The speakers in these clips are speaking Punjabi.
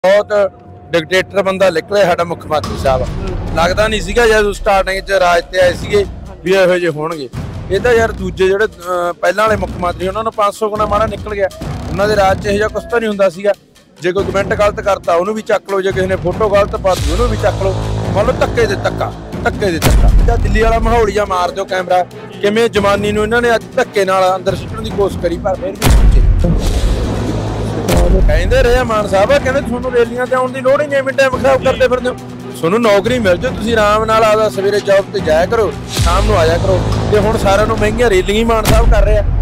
बहुत डिकटेटर बंदा निकले साडा मुख मंत्री साहब लगता नहीं सीगा जब स्टार्टिंग च राज ते आए सीगे भी इहो जे होणगे। ये तो यार दूजे ਜਿਹੜੇ ਪਹਿਲਾਂ ਵਾਲੇ ਮੁੱਖ ਮੰਤਰੀ ਉਹਨਾਂ ਨੂੰ 500 ਗੁਣਾ ਮਾੜਾ ਨਿਕਲ ਗਿਆ। ਉਹਨਾਂ ਦੇ ਰਾਜ 'ਚ ਇਹੋ ਜਿਹਾ ਕੁਛ ਤਾਂ ਨਹੀਂ ਹੁੰਦਾ ਸੀਗਾ। ਜੇ ਕੋਈ ਕਮੈਂਟ ਗਲਤ ਕਰਤਾ ਉਹਨੂੰ ਵੀ ਚੱਕ ਲਓ, ਜੇ ਕਿਸੇ ਨੇ ਫੋਟੋ ਗਲਤ ਪਾਤੀ ਉਹਨੂੰ ਵੀ ਚੱਕ ਲਓ। ਮੰਨ ਲਓ ਧੱਕੇ ਦੇ ਧੱਕਾ ਜਾਂ ਦਿੱਲੀ ਵਾਲਾ ਮਾਹੌਲ ਜਾਂ ਮਾਰ ਦਿਓ ਕੈਮਰਾ ਕਿਵੇਂ ਜਵਾਨੀ ਨੂੰ ਇਹਨਾਂ ਨੇ ਅੱਜ ਧੱਕੇ ਨਾਲ ਅੰਦਰ ਸਿੱਟਣ ਦੀ ਕੋਸ਼ਿਸ਼ ਕਰੀ ਪਰ ਫਿਰ ਵੀ ਪਹੁੰਚੇ। ਕਹਿੰਦੇ ਰਹੇ ਮਾਨ ਸਾਹਿਬ ਕਹਿੰਦੇ ਤੁਹਾਨੂੰ ਰੈਲੀਆਂ ਤੇ ਆਉਣ ਦੀ ਲੋੜ ਹੀ ਨਹੀਂ, ਐਵੇਂ ਟਾਈਮ ਖਰਾਬ ਕਰਦੇ ਫਿਰਦੇ ਹੋ। ਤੁਹਾਨੂੰ ਨੌਕਰੀ ਮਿਲ ਜਾਓ, ਤੁਸੀਂ ਆਰਾਮ ਨਾਲ ਆਦਾ ਸਵੇਰੇ ਜੌਬ ਤੇ ਜਾਇਆ ਕਰੋ, ਸ਼ਾਮ ਨੂੰ ਆਇਆ ਕਰੋ। ਤੇ ਹੁਣ ਸਾਰਿਆਂ ਨੂੰ ਮਹਿੰਗੀਆਂ ਰੈਲੀਆਂ ਹੀ ਮਾਨ ਸਾਹਿਬ ਕਰ ਰਹੇ ਆ।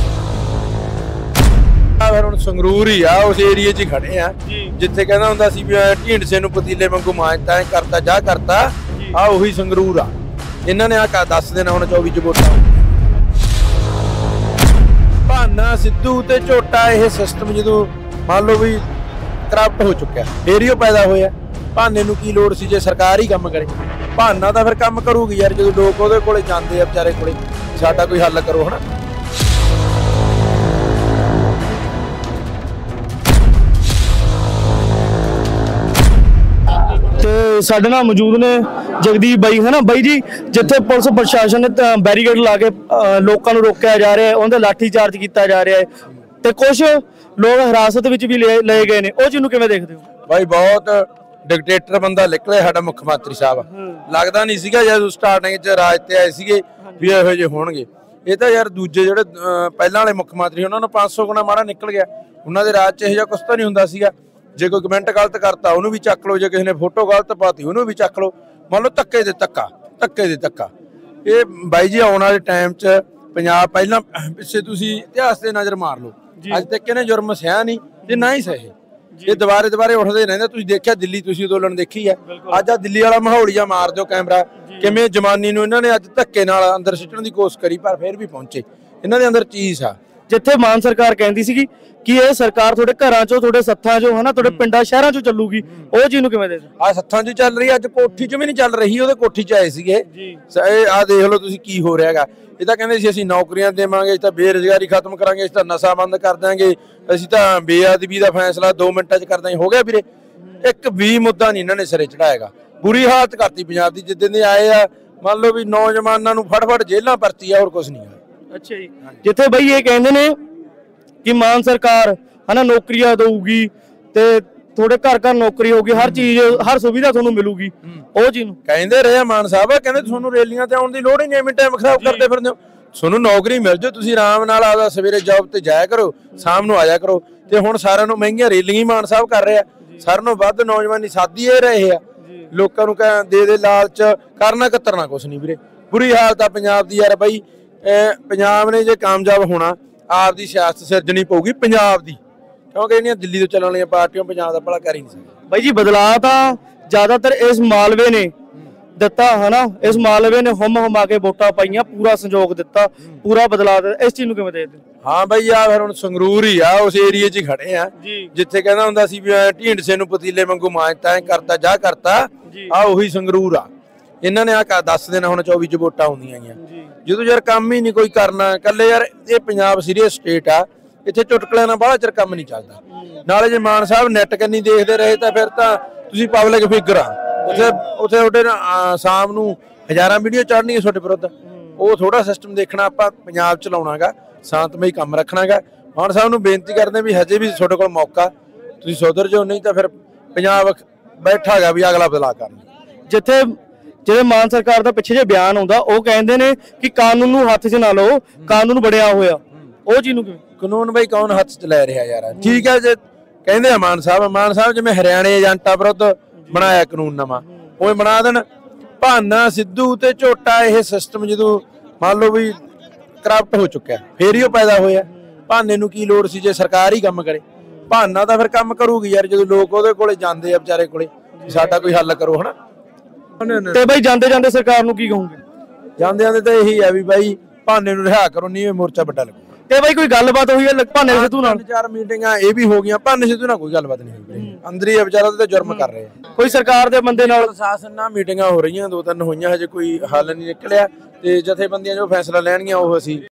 ਫਿਰ ਹੁਣ ਸੰਗਰੂਰ ਹੀ ਆ ਉਸ ਏਰੀਏ 'ਚ ਹੀ ਖੜੇ ਆ ਜਿੱਥੇ ਕਹਿੰਦਾ ਹੁੰਦਾ ਸੀ ਵੀ ਢੀਂਡਸੇ ਨੂੰ ਪਤੀਲੇ ਵਾਂਗੂ ਮਾਂਜਦਾ ਐ ਕਰਤਾ ਜਾ ਕਰਤਾ। ਆ ਉਹੀ ਸੰਗਰੂਰ ਆ। ਇਹਨਾਂ ਨੇ ਆ ਦੱਸ ਦੇਣਾ ਹੁਣ 24 ਚ ਵੋਟਾਂ। ਭਾਨਾ ਸਿੱਧੂ ਤੇ ਝੋਟਾ ਇਹ ਸਿਸਟਮ ਜਦੋਂ ਮੰਨ ਲਓ ਵੀ ਕਰਪਟ ਹੋ ਚੁੱਕਿਆ ਫੇਰ ਹੀ ਉਹ ਪੈਦਾ ਹੋਇਆ। ਭਾਨੇ ਨੂੰ ਕੀ ਲੋੜ ਸੀ ਜੇ ਸਰਕਾਰ ਹੀ ਕੰਮ ਕਰੇ। ਭਾਨਾ ਤਾਂ ਫਿਰ ਕੰਮ ਕਰੂਗੀ ਯਾਰ ਜਦੋਂ ਲੋਕ ਉਹਦੇ ਕੋਲੇ ਜਾਂਦੇ ਆ ਵਿਚਾਰੇ ਕੋਲੇ, ਸਾਡਾ ਕੋਈ ਹੱਲ ਕਰੋ ਹਨਾ। ਤੇ ਸਾਡੇ ਨਾਲ ਮੌਜੂਦ ਨੇ ਜਗਦੀਪ ਬਾਈ ਹੈ ਨਾ ਬਾਈ ਜੀ, ਜਿੱਥੇ ਪੁਲਿਸ ਪ੍ਰਸ਼ਾਸਨ ਨੇ ਬੈਰੀਕੇਡ ਲਾ ਕੇ ਲੋਕਾਂ ਨੂੰ ਰੋਕਿਆ ਜਾ ਰਿਹਾ ਹੈ, ਉਹਦਾ ਲਾਠੀ ਚਾਰਜ ਕੀਤਾ ਜਾ ਰਿਹਾ ਹੈ ਤੇ ਕੁਝ ਲੋਕ ਹਿਰਾਸਤ ਵਿੱਚ ਵੀ ਲਏ ਗਏ ਨੇ, ਉਹ ਚੀਜ਼ ਨੂੰ ਕਿਵੇਂ ਦੇਖਦੇ ਹੋ? ਬਾਈ ਬਹੁਤ डिकटेटर बंदा निकले साडा मुख मंत्री साहब लगता नहीं सीगा जब स्टार्टिंग च राज ते आए सीगे भी इहो जे होणगे। ये तो यार दूजे ਜਿਹੜੇ ਪਹਿਲਾਂ ਵਾਲੇ ਮੁੱਖ ਮੰਤਰੀ ਉਹਨਾਂ ਨੂੰ 500 ਗੁਣਾ ਮਾੜਾ ਨਿਕਲ ਗਿਆ। ਉਹਨਾਂ ਦੇ ਰਾਜ 'ਚ ਇਹੋ ਜਿਹਾ ਕੁਛ ਤਾਂ ਨਹੀਂ ਹੁੰਦਾ ਸੀਗਾ। ਜੇ ਕੋਈ ਕਮੈਂਟ ਗਲਤ ਕਰਤਾ ਉਹਨੂੰ ਵੀ ਚੱਕ ਲਓ, ਜੇ ਕਿਸੇ ਨੇ ਫੋਟੋ ਗਲਤ ਪਾਤੀ ਉਹਨੂੰ ਵੀ ਚੱਕ ਲਓ। ਮੰਨ ਲਓ ਧੱਕੇ ਦੇ ਧੱਕਾ। ਇਹ ਬਾਈ ਜੀ ਆਉਣ ਵਾਲੇ ਟਾਈਮ 'ਚ ਪੰਜਾਬ ਪਹਿਲਾਂ ਪਿੱਛੇ ਤੁਸੀਂ ਇਤਿਹਾਸ ਤੇ ਨਜ਼ਰ ਮਾਰ ਲਓ, ਅੱਜ ਤੱਕ ਇਹਨੇ ਜੁਰਮ ਸਹਿਆ ਨਹੀਂ ਤੇ ਨਾ ਹੀ ਸਹੇ। ਇਹ ਦੁਬਾਰੇ ਉੱਠਦੇ ਰਹਿੰਦੇ। ਤੁਸੀਂ ਦੇਖਿਆ ਦਿੱਲੀ ਤੁਸੀਂ ਅੰਦੋਲਨ ਦੇਖੀ ਹੈ। ਅੱਜ ਆ ਦਿੱਲੀ ਵਾਲਾ ਮਾਹੌਲ ਜਾਂ ਮਾਰ ਦਿਓ ਕੈਮਰਾ ਕਿਵੇਂ ਜਵਾਨੀ ਨੂੰ ਇਹਨਾਂ ਨੇ ਅੱਜ ਧੱਕੇ ਨਾਲ ਅੰਦਰ ਸਿੱਟਣ ਦੀ ਕੋਸ਼ਿਸ਼ ਕਰੀ ਪਰ ਫਿਰ ਵੀ ਪਹੁੰਚੇ। ਇਹਨਾਂ ਦੇ ਅੰਦਰ ਚੀਜ਼ ਆ। ਜਿੱਥੇ ਮਾਨ ਸਰਕਾਰ ਕਹਿੰਦੀ ਸੀਗੀ ਕਿ ਇਹ ਸਰਕਾਰ ਤੁਹਾਡੇ ਘਰਾਂ 'ਚੋਂ ਤੁਹਾਡੇ ਸੱਥਾਂ 'ਚੋਂ ਹਨਾ ਤੁਹਾਡੇ ਪਿੰਡਾਂ ਸ਼ਹਿਰਾਂ 'ਚੋਂ ਚੱਲੂਗੀ, ਉਹ ਚੀਜ਼ ਨੂੰ ਕਿਵੇਂ ਦੇਖਦੇ? ਆ ਸੱਥਾਂ 'ਚ ਚੱਲ ਰਹੀ, ਅੱਜ ਕੋਠੀ 'ਚ ਵੀ ਨਹੀਂ ਚੱਲ ਰਹੀ। ਉਹਦੇ ਕੋਠੀ 'ਚ ਆਏ ਸੀਗੇ। ਆ ਦੇਖ ਲਓ ਤੁਸੀਂ ਕੀ ਹੋ ਰਿਹਾ ਹੈਗਾ। ਇਹ ਤਾਂ ਕਹਿੰਦੇ ਸੀ ਅਸੀਂ ਨੌਕਰੀਆਂ ਦੇਵਾਂਗੇ, ਅਸੀਂ ਤਾਂ ਬੇਰੁਜ਼ਗਾਰੀ ਖਤਮ ਕਰਾਂਗੇ, ਅਸੀਂ ਤਾਂ ਨਸ਼ਾ ਬੰਦ ਕਰ ਦਾਂਗੇ, ਅਸੀਂ ਤਾਂ ਬੇਅਦਬੀ ਦਾ ਫੈਸਲਾ 2 ਮਿੰਟਾਂ 'ਚ ਕਰ ਦਾਂਗੇ। ਹੋ ਗਿਆ ਵੀਰੇ, ਇੱਕ ਵੀ ਮੁੱਦਾ ਨਹੀਂ ਇਹਨਾਂ ਨੇ ਸਿਰੇ ਚੜਾਏਗਾ। ਬੁਰੀ ਹਾਲਤ ਕਰਤੀ ਪੰਜਾਬ ਦੀ। ਜਿੱਦਾਂ ਦੇ ਆਏ ਆ ਮੰਨ ਲਓ ਵੀ ਨੌਜਵਾਨਾਂ ਨੂੰ ਫੜ ਜੇਲ੍ਹਾਂ ਭਰਤੀ ਆ, ਹੋਰ ਕੁਛ ਨਹੀਂ ਆ। ਅੱਛਾ ਜੀ, ਜਿੱਥੇ ਬਈ ਇਹ ਕਹਿੰਦੇ ਨੇ ਕਿ ਮਾਨ ਸਰਕਾਰ ਹਨਾ ਨੌਕਰੀਆਂ ਦਊਗੀ ਤੇ ਤੁਹਾਡੇ ਘਰ ਨੌਕਰੀ ਹੋਊਗੀ, ਹਰ ਚੀਜ਼ ਹਰ ਸੁਵਿਧਾ ਤੁਹਾਨੂੰ ਮਿਲੂਗੀ, ਉਹ ਚੀਜ਼ ਨੂੰ ਕਹਿੰਦੇ ਰਹੇ ਮਾਨ ਸਾਹਿਬ ਕਹਿੰਦੇ ਤੁਹਾਨੂੰ ਰੈਲੀਆਂ ਤੇ ਆਉਣ ਦੀ ਲੋੜ ਹੀ ਨਹੀਂ, ਐਵੇਂ ਟਾਈਮ ਖਰਾਬ ਕਰਦੇ ਫਿਰਦੇ ਹੋ। ਤੁਹਾਨੂੰ ਨੌਕਰੀ ਮਿਲ ਜਾਓ, ਤੁਸੀਂ ਆਰਾਮ ਨਾਲ ਆਦਾ ਸਵੇਰੇ ਜੌਬ ਤੇ ਜਾਇਆ ਕਰੋ, ਸ਼ਾਮ ਨੂੰ ਆਇਆ ਕਰੋ। ਤੇ ਹੁਣ ਸਾਰਿਆਂ ਨੂੰ ਮਹਿੰਗੀਆਂ ਰੈਲੀਆਂ ਹੀ ਮਾਨ ਸਾਹਿਬ ਕਰ ਰਹੇ ਆ। ਸਾਰਿਆਂ ਨੂੰ ਵੱਧ ਨੌਜਵਾਨੀ ਸਾਦੀ ਇਹ ਰਹੇ ਆ। ਲੋਕਾਂ ਨੂੰ ਦੇ ਲਾਲਚ ਕਰਨਾ ਕਤਰਨਾ ਕੁਛ ਨਹੀਂ ਵੀਰੇ। ਬੁਰੀ ਹਾਲਤ ਆ ਪੰਜਾਬ ਦੀ ਯਾਰ ਬਾਈ। ਪੰਜਾਬ ਨੇ ਜੇ ਕਾਮਯਾਬ ਹੋਣਾ ਆਪਦੀ ਸਿਆਸਤ ਸਿਰਜਣੀ ਪਊਗੀ ਪੰਜਾਬ ਦੀ, ਕਿਉਂਕਿ ਇਹਨੀਆਂ ਦਿੱਲੀ ਤੋਂ ਚੱਲਣ ਵਾਲੀਆਂ ਪਾਰਟੀਆਂ ਪੰਜਾਬ ਦਾ ਭਲਾ ਕਰ ਹੀ ਨਹੀਂ ਸਕਦੀਆਂ। ਬਾਈ ਜੀ ਬਦਲਾਅ ਤਾਂ ਜ਼ਿਆਦਾਤਰ ਇਸ ਮਾਲਵੇ ਨੇ ਦਿੱਤਾ ਹਨਾ। ਇਸ ਮਾਲਵੇ ਨੇ ਹੁਮਾ ਕੇ ਵੋਟਾਂ ਪਾਈਆਂ, ਪੂਰਾ ਸੰਯੋਗ ਦਿੱਤਾ, ਪੂਰਾ ਬਦਲਾਅ ਦਿੱਤਾ। ਇਸ ਚੀਜ਼ ਨੂੰ ਕਿਵੇਂ ਦੇਖਦੇ? ਹਾਂ ਬਾਈ ਆ ਫਿਰ ਹੁਣ ਸੰਗਰੂਰ ਹੀ ਆ ਉਸ ਏਰੀਏ 'ਚ ਹੀ ਖੜੇ ਆ ਜਿੱਥੇ ਕਹਿੰਦਾ ਹੁੰਦਾ ਸੀ ਵੀ ਢੀਂਡਸੇ ਨੂੰ ਪਤੀਲੇ ਵਾਂਗੂ ਮਾਂਜਦਾ ਐ ਕਰਤਾ ਜਾ ਕਰਤਾ। ਆ ਉਹੀ ਸੰਗਰੂਰ ਆ। ਇਹਨਾਂ ਨੇ ਆ ਦੱਸ ਦੇਣਾ ਹੁਣ 24 ਚ ਵੋਟਾਂ ਆਉਂਦੀਆਂ ਗਈਆਂ। ਜਦੋਂ ਯਾਰ ਕੰਮ ਹੀ ਨਹੀਂ ਕੋਈ ਕਰਨਾ ਇਕੱਲੇ ਯਾਰ, ਇਹ ਪੰਜਾਬ ਸੀਰੀਅਸ ਸਟੇਟ ਆ, ਇੱਥੇ ਚੁਟਕਲਿਆਂ ਨਾਲ ਬਾਹਲਾ ਚਿਰ ਕੰਮ ਨਹੀਂ ਚੱਲਦਾ। ਨਾਲੇ ਜੇ ਮਾਨ ਸਾਹਿਬ ਨੈਟ ਕੰਨੀ ਦੇਖਦੇ ਰਹੇ ਤਾਂ ਫਿਰ ਤਾਂ ਤੁਸੀਂ ਪਬਲਿਕ ਫਿਗਰ ਆ। ਉੱਥੇ ਤੁਹਾਡੇ ਸ਼ਾਮ ਨੂੰ ਹਜ਼ਾਰਾਂ ਵੀਡੀਓ ਚੜ੍ਹਨੀਆਂ ਤੁਹਾਡੇ ਵਿਰੁੱਧ। ਉਹ ਥੋੜਾ ਸਿਸਟਮ ਦੇਖਣਾ, ਆਪਾਂ ਪੰਜਾਬ ਚਲਾਉਣਾਗਾ, ਸ਼ਾਂਤਮਈ ਕੰਮ ਰੱਖਣਾਗਾ। ਮਾਨ ਸਾਹਿਬ ਨੂੰ ਬੇਨਤੀ ਕਰਦੇ ਵੀ ਹਜੇ ਵੀ ਤੁਹਾਡੇ ਕੋਲ ਮੌਕਾ, ਤੁਸੀਂ ਸੁਧਰ ਜਾਓ, ਨਹੀਂ ਤਾਂ ਫਿਰ ਪੰਜਾਬ ਬੈਠਾ ਗਾ ਵੀ ਅਗਲਾ ਬਦਲਾਅ ਕਰਨਾ। ਜਿੱਥੇ ਜਿਹੜੇ ਮਾਨ ਸਰਕਾਰ ਦਾ ਪਿੱਛੇ ਜੇ ਬਿਆਨ ਆਉਂਦਾ ਉਹ ਕਹਿੰਦੇ ਨੇ ਕਿ ਕਾਨੂੰਨ ਨੂੰ ਹੱਥ 'ਚ ਨਾ ਲਓ, ਕਾਨੂੰਨ ਬਣਿਆ ਹੋਇਆ, ਉਹ ਚੀਜ਼ ਨੂੰ ਕਿਵੇਂ? ਕਾਨੂੰਨ ਬਈ ਕੌਣ ਹੱਥ 'ਚ ਲੈ ਰਿਹਾ ਯਾਰ? ਠੀਕ ਹੈ ਜੇ ਕਹਿੰਦੇ ਆ ਮਾਨ ਸਾਹਿਬ ਜਿਵੇਂ ਹਰਿਆਣੇ ਏਜੰਟਾਂ ਵਿਰੁੱਧ ਬਣਾਇਆ ਕਾਨੂੰਨ ਨਵਾਂ, ਉਹ ਬਣਾ ਦੇਣ। ਭਾਨਾ ਸਿੱਧੂ ਤੇ ਝੋਟਾ ਇਹ ਸਿਸਟਮ ਜਦੋਂ ਮੰਨ ਲਓ ਵੀ ਕਰਪਟ ਹੋ ਚੁੱਕਿਆ ਫੇਰ ਹੀ ਉਹ ਪੈਦਾ ਹੋਇਆ। ਭਾਨੇ ਨੂੰ ਕੀ ਲੋੜ ਸੀ ਜੇ ਸਰਕਾਰ ਹੀ ਕੰਮ ਕਰੇ। ਭਾਨਾ ਤਾਂ ਫਿਰ ਕੰਮ ਕਰੂਗੀ ਯਾਰ ਜਦੋਂ ਲੋਕ ਉਹਦੇ ਕੋਲੇ ਜਾਂਦੇ ਆ ਵਿਚਾਰੇ ਕੋਲੇ, ਸਾਡਾ ਕੋਈ ਹੱਲ ਕਰੋ ਹਨਾ। ਤੇ ਬਾਈ ਜਾਂਦੇ ਸਰਕਾਰ ਨੂੰ ਕੀ ਕਹੋਗੇ? ਜਾਂਦੇ ਤਾਂ ਇਹੀ ਆ ਵੀ ਬਾਈ ਭਾਨੇ ਨੂੰ ਰਿਹਾ ਕਰੋ, ਨਹੀਂ ਮੋਰਚਾ ਵੱਡਾ ਲੱਗੂ। ਤੇ ਬਾਈ ਕੋਈ ਗੱਲਬਾਤ ਹੋਈ ਹੈ ਭਾਨੇ ਸਿੱਧੂ ਨਾਲ? 4 ਮੀਟਿੰਗਾਂ ਇਹ ਵੀ ਹੋ ਗਈਆਂ। ਭਾਨੇ ਸਿੱਧੂ ਨਾਲ ਕੋਈ ਗੱਲਬਾਤ ਨਹੀਂ ਹੋਈ, ਅੰਦਰ ਹੀ ਆ ਵਿਚਾਰਾ ਤੇ ਜੁਰਮ ਕਰ ਰਹੇ ਆ। ਕੋਈ ਸਰਕਾਰ ਦੇ ਬੰਦੇ ਨਾਲ ਪ੍ਰਸ਼ਾਸਨ ਨਾਲ ਮੀਟਿੰਗਾਂ ਹੋ ਰਹੀਆਂ, 2-3 ਹੋਈਆਂ, ਹਜੇ ਕੋਈ ਹੱਲ ਨਹੀਂ ਨਿਕਲਿਆ। ਤੇ ਜਥੇਬੰਦੀਆਂ ਜੋ ਫੈਸਲਾ ਲੈਣਗੀਆਂ ਉਹ ਅਸੀਂ